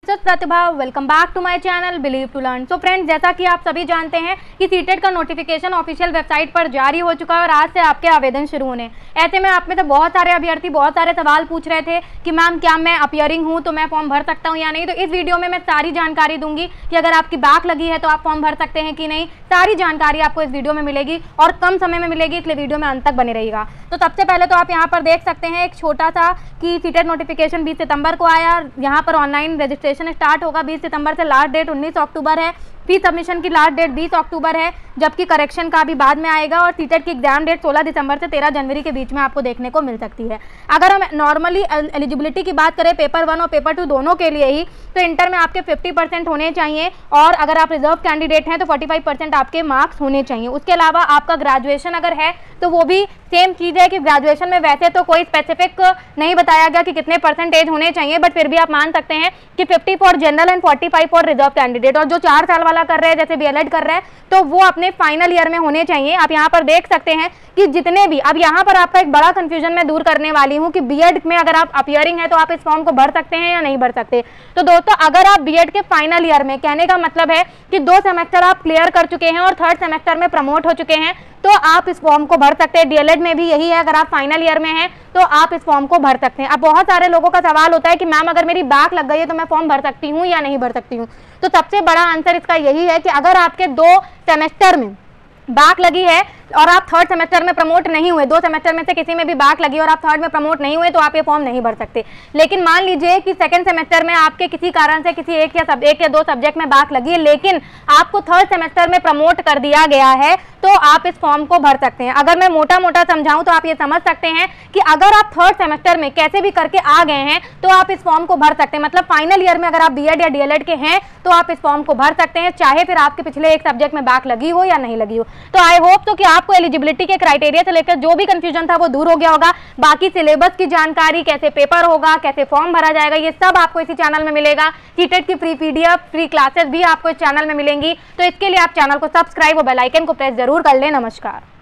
Pratibha, welcome back to my channel believe to learn. So friends, जैसा कि आप सभी जानते हैं कि सीटेट का नोटिफिकेशन ऑफिशियल वेबसाइट पर जारी हो चुका है और आज से आपके आवेदन शुरू होने। ऐसे में आप में से बहुत सारे अभ्यर्थी बहुत सारे सवाल पूछ रहे थे कि मैम क्या मैं अपीयरिंग हूँ तो मैं फॉर्म भर सकता हूँ या नहीं। तो इस वीडियो में मैं सारी जानकारी दूंगी कि अगर आपकी बैक लगी है तो आप फॉर्म भर सकते हैं कि नहीं। सारी जानकारी आपको इस वीडियो में मिलेगी और कम समय में मिलेगी, इसलिए वीडियो में अंत तक बने रहिएगा। तो सबसे पहले तो आप यहाँ पर देख सकते हैं एक छोटा सा कि सीटेट नोटिफिकेशन 20 सितंबर को आया। यहाँ पर ऑनलाइन रजिस्ट्रेशन स्टार्ट होगा 20 सितंबर से, लास्ट डेट 19 अक्टूबर है। फी सबमिशन की लास्ट डेट 20 अक्टूबर है, जबकि करेक्शन का भी बाद में आएगा। और सीटेट की एग्जाम डेट 16 दिसंबर से 13 जनवरी के बीच में आपको देखने को मिल सकती है। अगर हम नॉर्मली एलिजिबिलिटी की बात करें पेपर 1 और पेपर 2 दोनों के लिए ही, तो इंटर में आपके 50% होने चाहिए और अगर आप रिजर्व कैंडिडेट हैं तो 45% आपके मार्क्स होने चाहिए। उसके अलावा आपका ग्रेजुएशन अगर है तो वो भी सेम चीज़ है कि ग्रेजुएशन में वैसे तो कोई स्पेसिफिक नहीं बताया गया कि कितने परसेंटेज होने चाहिए, बट फिर भी आप मान सकते हैं कि 50 for general and 45 for reserve candidate. और जो 4 साल वाला कर रहे हैं जैसे बीएलएड कर रहे हैं तो वो अपने फाइनल ईयर में होने चाहिए। आप यहाँ पर देख सकते हैं कि जितने भी, अब यहाँ पर आपका एक बड़ा कंफ्यूजन मैं दूर करने वाली हूँ कि बीएड में अगर आप अपीयरिंग है तो आप इस फॉर्म को भर सकते हैं या नहीं भर सकते। तो दोस्तों, अगर आप बीएड के फाइनल ईयर में, कहने का मतलब है कि 2 सेमेस्टर आप क्लियर कर चुके हैं और 3rd सेमेस्टर में प्रमोट हो चुके हैं, तो आप इस फॉर्म को भर सकते हैं। डीएलएड में भी यही है, अगर आप फाइनल ईयर में हैं तो आप इस फॉर्म को भर सकते हैं। अब बहुत सारे लोगों का सवाल होता है कि मैम अगर मेरी बैक लग गई है तो मैं फॉर्म भर सकती हूँ या नहीं भर सकती हूँ। तो सबसे बड़ा आंसर इसका यही है कि अगर आपके 2 सेमेस्टर में बैक लगी है और आप 3rd सेमेस्टर में प्रमोट नहीं हुए, 2 सेमेस्टर में से किसी में भी बैक लगी और आप 3rd में प्रमोट नहीं हुए, तो आप ये फॉर्म नहीं भर सकते। लेकिन मान लीजिए कि 2nd सेमेस्टर में आपके किसी कारण से किसी एक या 2 सब्जेक्ट में बैक लगी है, लेकिन आपको 3rd सेमेस्टर में प्रमोट कर दिया गया है, तो आप इस फॉर्म को भर सकते हैं। अगर मैं मोटा मोटा समझाऊं तो आप ये समझ सकते हैं कि अगर आप 3rd सेमेस्टर में कैसे भी करके आ गए हैं तो आप इस फॉर्म को भर सकते हैं। मतलब फाइनल ईयर में अगर आप बीएड या डीएलएड के हैं तो आप इस फॉर्म को भर सकते हैं, चाहे फिर आपके पिछले एक सब्जेक्ट में बैक लगी हो या नहीं लगी हो। तो आई होप तो कि आपको एलिजिबिलिटी के क्राइटेरिया से लेकर जो भी कंफ्यूजन था वो दूर हो गया होगा। बाकी सिलेबस की जानकारी, कैसे पेपर होगा, कैसे फॉर्म भरा जाएगा, ये सब आपको इसी चैनल में मिलेगा। सीटेट की फ्री पीडीएफ, फ्री क्लासेस भी आपको इस चैनल में मिलेंगी। तो इसके लिए आप चैनल को सब्सक्राइब और बेल आइकन को प्रेस जरूर कर लें। नमस्कार।